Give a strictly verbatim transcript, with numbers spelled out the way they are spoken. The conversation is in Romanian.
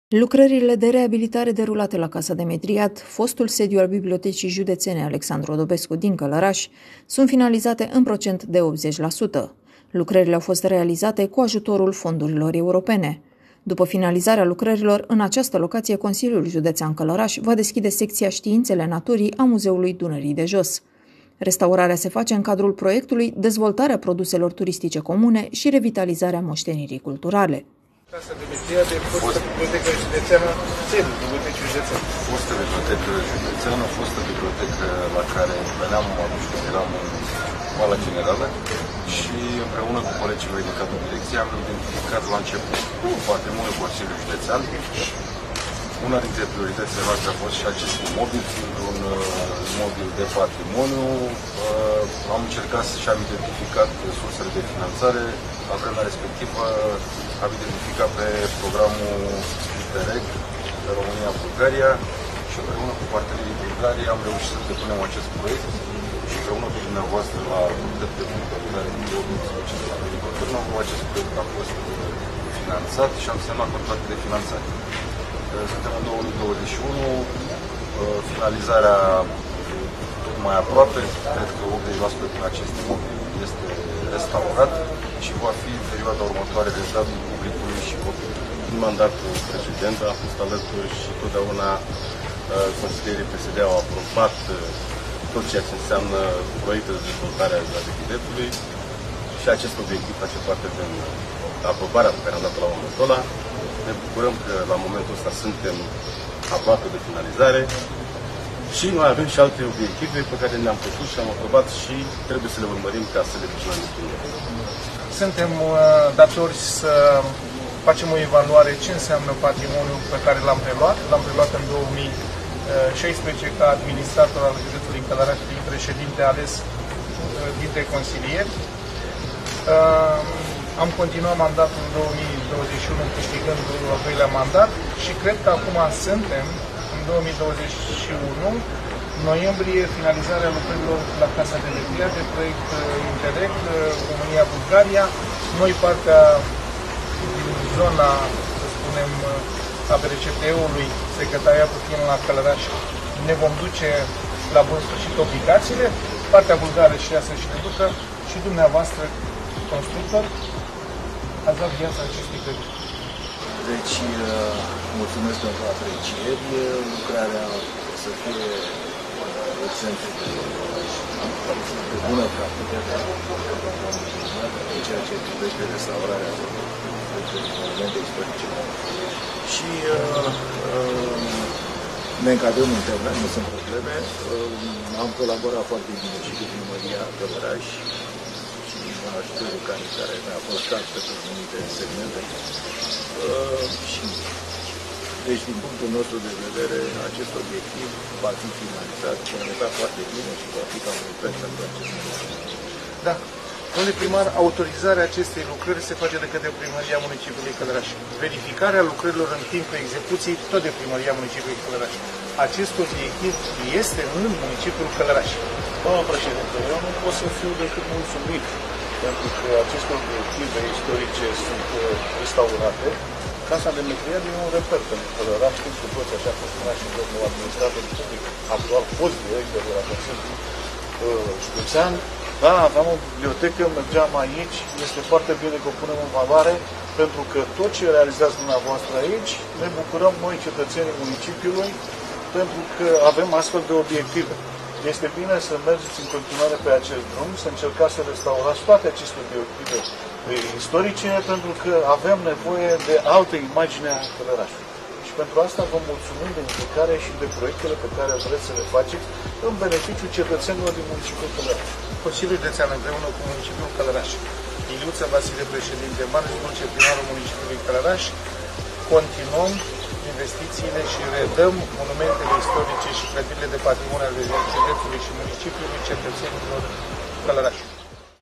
Lucrările de reabilitare derulate la Casa Demetriad, fostul sediu al Bibliotecii Județene Alexandru Odobescu din Călăraș, sunt finalizate în procent de optzeci la sută. Lucrările au fost realizate cu ajutorul fondurilor europene. După finalizarea lucrărilor, în această locație, Consiliul Județean Călăraș va deschide secția Științele Naturii a Muzeului Dunării de Jos. Restaurarea se face în cadrul proiectului Dezvoltarea produselor turistice comune și revitalizarea moștenirii culturale. Casa Demetriad de fostă bibliotecă județeană, sediul bibliotecii județene. Fostă bibliotecă județeană, fostă bibliotecă la care veneam atunci când eram în școala generală și împreună cu colegii mei din cadrul direcției am identificat la început patrimoniul Consiliului Județean. Una dintre prioritățile noastre a fost și acest imobil, fiind un imobil de patrimoniu. Am încercat și am identificat sursele de finanțare. La vremea respectivă am identificat pe programul Interreg de România-Bulgaria și împreună cu partenerii bulgari am reușit să depunem acest proiect și împreună cu dumneavoastră la Comitetul de Monitorizare din două mii cincisprezece la Agricultură, acest proiect a fost finanțat și am semnat contracte de finanțare. Suntem în două mii douăzeci și unu, finalizarea tot mai aproape, cred că optzeci la sută din acest imobil este restaurat și va fi în perioada următoare rezervat publicului și copilului. În mandatul precedent am fost alături și totdeauna consilierii P S D au aprobat tot ceea ce înseamnă proiecte de dezvoltare a bibliotecului și acest obiectiv face parte din aprobarea pe care am dat-o la momentul ăla. Ne bucurăm că la momentul ăsta suntem aproape de finalizare și noi avem și alte obiective pe care le-am propus și am aprobat și trebuie să le urmărim ca să le ducem la îndeplinire. Suntem datori să facem o evaluare ce înseamnă patrimoniul pe care l-am preluat. L-am preluat în două mii șaisprezece ca administrator al județului Călăraș, prin președinte ales dintre consilieri. Am continuat mandatul în două mii douăzeci și unu, câștigând al doilea mandat și cred că acum suntem, în două mii douăzeci și unu, noiembrie, finalizarea lucrărilor la Casa Demetriad de proiect Interreg, România-Bulgaria. Noi, partea din zona, să spunem, a B R C T E-ului, Secretariatul Fin la Călăraș, ne vom duce la bun sfârșit obligațiile. Partea bulgară și ea să-și ne ducă și dumneavoastră, constructor, ați dat viața acestui credit. Deci, mulțumesc pentru aprecieri. Lucrarea să fie exemplu de, de bună practică în ceea ce privește restaurarea de monumente istorice. Și uh, uh, ne încadrăm în termen, nu sunt probleme. Uh, am colaborat foarte bine și cu Primăria Călăraș și ajutorul care, care mi-a fost dat pentru anumite segmente. Uh, și Deci, din punctul nostru de vedere, acest obiectiv va fi finalizat, finalizat foarte bine și va fi cam un pentru acest moment. Da. Domnule primar, autorizarea acestei lucrări se face de către Primăria Municipiului Călăraș. Verificarea lucrărilor în timpul execuției tot de Primăria Municipiului Călăraș. Acest obiectiv este în municipiul Călăraș. Doamna președinte, eu nu pot să fiu decât mulțumit pentru că aceste obiective istorice sunt restaurate. Casa Demetriad e un reper pentru Călăraș, știm cu toți, așa cum spunea și domnul administrator public, actual fost director de la Consiliul Județean. Da, aveam o bibliotecă, mergeam aici, este foarte bine că o punem în valoare, pentru că tot ce realizați dumneavoastră aici, ne bucurăm noi, cetățenii municipiului, pentru că avem astfel de obiective. Este bine să mergeți în continuare pe acest drum, să încercați să restaurați toate aceste obiective istorice, pentru că avem nevoie de altă imagine a Călărașului. Și pentru asta vă mulțumim de implicare și de proiectele pe care vreți să le faceți în beneficiul cetățenilor din municipiul Călăraș. Consiliul Județean împreună cu municipiul Călăraș, Iliuța Vasile, președinte, Marius Dulce, primarul municipiului Călăraș, continuăm investițiile și redăm monumentele istorice și clădirile de patrimoniu ale județului și municipiului cetățenilor Călărașului.